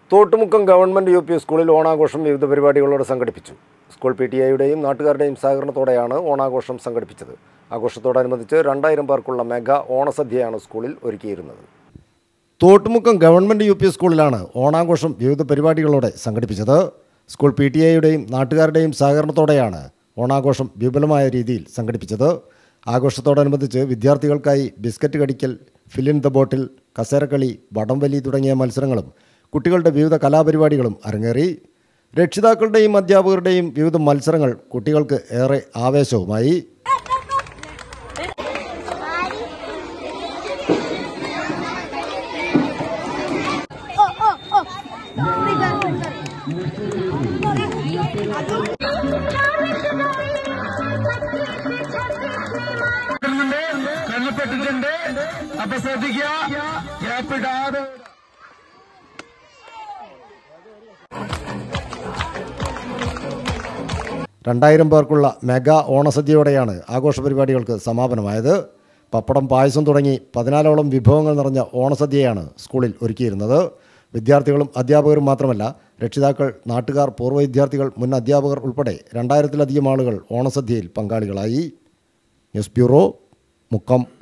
Thottumukkam government UP. സ്കൂളിൽ ഓണാഘോഷം വിവിധ പരിപാടികളോടെ സംഘടിപ്പിച്ചു. സ്കൂൾ PTA-യുടെയും നാട്ടുകാരുടെയും സഹകരണത്തോടെയാണ് ഓണാഘോഷം സംഘടിപ്പിച്ചത്. ആഘോഷത്തോടനുബന്ധിച്ച് 2000 പേർക്കുള്ള മെഗാ ഓണസദ്യയാണ് സ്കൂളിൽ ഒരുക്കിയിരുന്നത്. Thottumukkam government U P. സ്കൂളിലാണ് ഓണാഘോഷം വിവിധ പരിപാടികളോടെ സംഘടിപ്പിച്ചത്. സ്കൂൾ PTA-യുടെയും നാട്ടുകാരുടെയും സഹകരണത്തോടെയാണ് ഓണാഘോഷം വിപുലമായ രീതിയിൽ സംഘടിപ്പിച്ചത്. ആഘോഷത്തോടനുബന്ധിച്ച് വിദ്യാർത്ഥികൾക്കായി ബിസ്ക്കറ്റ് കടിക്കൽ, ഫിൽ ഇൻ ദ ബോട്ടിൽ, കസേരക്കളി, വടംവലി തുടങ്ങിയ മത്സരങ്ങളും കുട്ടികളുടെ വിവിധ കലാപരിപാടികളും അരങ്ങേറി. രക്ഷിതാക്കളുടെയും അധ്യാപകരുടെയും വിവിധ മത്സരങ്ങൾ കുട്ടികൾക്ക് ഏറെ ആവേശവുമായി. കണ്ണപ്പെട്ടിട്ടുണ്ട്. അപ്പൊ ശ്രദ്ധിക്കുക, ഗ്യാപ്പിടാതെ. രണ്ടായിരം പേർക്കുള്ള മെഗാ ഓണസദ്യയോടെയാണ് ആഘോഷ പരിപാടികൾക്ക് സമാപനമായത്. പപ്പടം, പായസം തുടങ്ങി 14ഓളം വിഭവങ്ങൾ നിറഞ്ഞ ഓണസദ്യയാണ് സ്കൂളിൽ ഒരുക്കിയിരുന്നത്. വിദ്യാർത്ഥികളും അധ്യാപകരും മാത്രമല്ല, രക്ഷിതാക്കൾ, നാട്ടുകാർ, പൂർവ്വ വിദ്യാർത്ഥികൾ, മുൻ അധ്യാപകർ ഉൾപ്പെടെ 2000-ലധികം ആളുകൾ ഓണസദ്യയിൽ പങ്കാളികളായി. News bureau, Mukkam.